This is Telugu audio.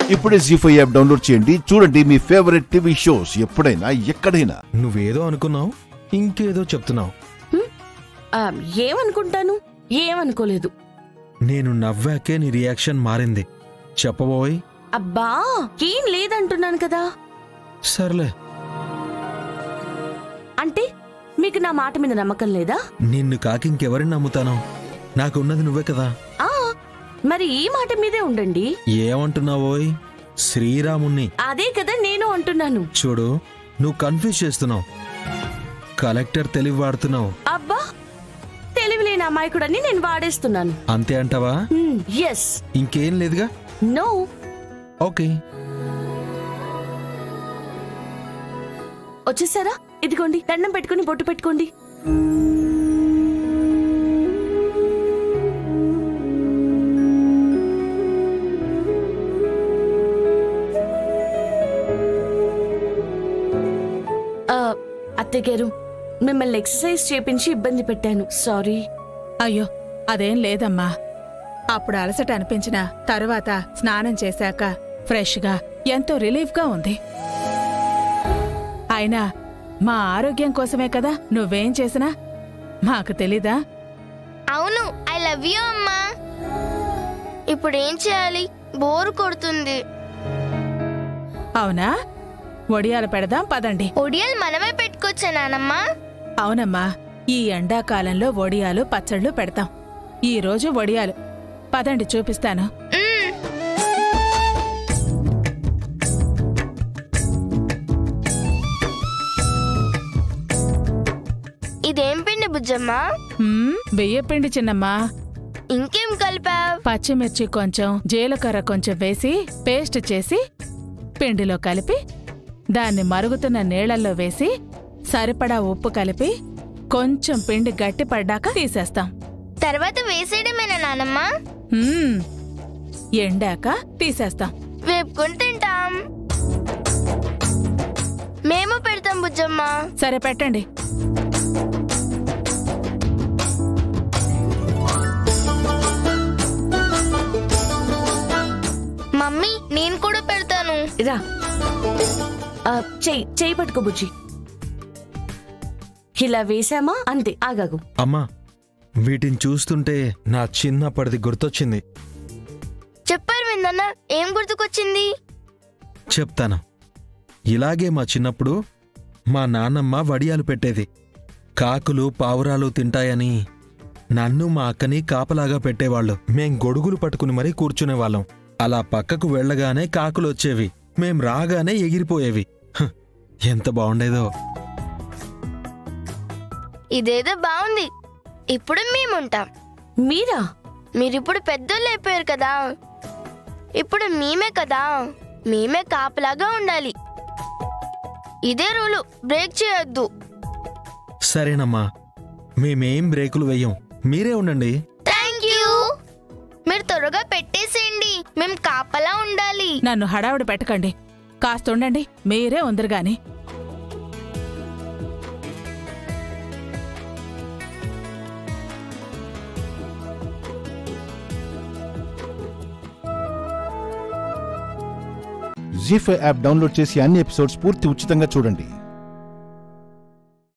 ఇప్పుడే జీ5 యాప్ డౌన్లోడ్ చేయండి. చూడండి మీ ఫేవరెట్ టీవీ షోస్ ఎప్పుడైనా ఎక్కడైనా. నువ్వేదో అనుకున్నావు, ఇంకేదో చెప్తున్నావు. ఏమనుకుంటాను, ఏమనుకోలేదు. నేను నవ్వాకే నీ రియాక్షన్ మారింది. చెప్పబోయ్. అబ్బా, ఏం లేదంటున్నాను కదా. సర్లే. అంటే మీకు నా మాట మీద నమ్మకం లేదా? నిన్ను కాకి ఇంకెవరిని నమ్ముతాను? నాకున్నది నువ్వే కదా. మరి ఈ మాట మీదే ఉండండి. ఏమంటున్నావోయ్? శ్రీరాముణ్ణి. అదే కదా నేను అంటున్నాను. చూడు, నువ్వు కన్ఫ్యూజ్ చేస్తున్నావు. కలెక్టర్ తెలివి వాడుతున్నావు. అబ్బా, తెలివిలేని అమాయకుడని నేను వాడేస్తున్నాను. అంతే అంటావా? ఎస్. ఇంకేం లేదుగా? నో. ఓకే. వచ్చేసారా? ఇదిగోండి, దండం పెట్టుకుని బొట్టు పెట్టుకోండి. అత్తగారు, మిమ్మల్ని ఎక్సర్సైజ్ చేపించి ఇబ్బంది పెట్టాను. సారీ. అయ్యో, అదేం లేదమ్మా. అప్పుడు అలసట అనిపించిన తరువాత స్నానం చేశాక ఫ్రెష్గా ఎంతో రిలీఫ్గా ఉంది. అయినా మా ఆరోగ్యం కోసమే కదా నువ్వేం చేసినా. మాకు తెలీదా? అవును, ఐ లవ్ యూ అమ్మా. ఇప్పుడేం చేయాలి? బోరు కొడుతుంది. అవునా? వడియాలు పెడదాం పదండి. ఒడియాలు మనమే పెట్టుకోవచ్చా నానమ్మా? అవునమ్మా, ఈ ఎండాకాలంలో వడియాలు పచ్చళ్ళు పెడతాం. ఈ రోజు వడియాలు. పదండి, చూపిస్తాను. ఇదేం పిండి బుజ్జమ్మా? బియ్యపిండి చిన్నమ్మా. ఇంకేం కలిపా? పచ్చిమిర్చి కొంచెం, జీలకర్ర కొంచెం వేసి పేస్ట్ చేసి పిండిలో కలిపి దాన్ని మరుగుతున్న నీళ్లలో వేసి సరిపడా ఉప్పు కలిపి కొంచెం పిండి గట్టి పడ్డాక తీసేస్తాం. తర్వాత వేసేయడమేనా నానమ్మా? ఎండాక తీసేస్తాం. వేపుకొని తింటాం. మేము పెడతాం బుజ్జమ్మా. సరే, పెట్టండి. మమ్మీ, నేను కూడా పెడతాను. రా, చెయ్యి పట్టుకో బుజ్జి. ఇలా వేసామా? అంతే. ఆగాగు. అమ్మా, వీటిని చూస్తుంటే నా చిన్నప్పటిది గుర్తొచ్చింది. చెప్పారు విందన్న, ఏం గుర్తుకొచ్చింది? చెప్తాను. ఇలాగే మా చిన్నప్పుడు మా నాన్నమ్మ వడియాలు పెట్టేది. కాకులు పావురాలు తింటాయని నన్ను మా అక్కని కాపలాగా పెట్టేవాళ్లు. మేం గొడుగులు పట్టుకుని మరీ కూర్చునేవాళ్ళం. అలా పక్కకు వెళ్లగానే కాకులొచ్చేవి. మేం రాగానే ఎగిరిపోయేవి. ఎంత బావుండేదో. ఇదేదో బాగుంది. ఇప్పుడు మేముంటాం. మీరా? మీరిప్పుడు పెద్దోళ్ళు అయిపోయారు కదా. ఇప్పుడు మేమే కదా. మేమే కాపలాగా ఉండాలి. ఇదే రూలు, బ్రేక్ చేయొద్దు. సరేనమ్మా, మేమేం బ్రేకులు వెయ్యం. మీరే ఉండండి. Thank you. మీరు త్వరగా పెట్టేసేయండి. మేం కాపలా ఉండాలి. నన్ను హడావుడి పెట్టకండి. కాస్తుండండి, మీరే ఉందరుగాని. జీ5 యాప్ డౌన్లోడ్ చేసి అన్ని ఎపిసోడ్స్ పూర్తి ఉచితంగా చూడండి.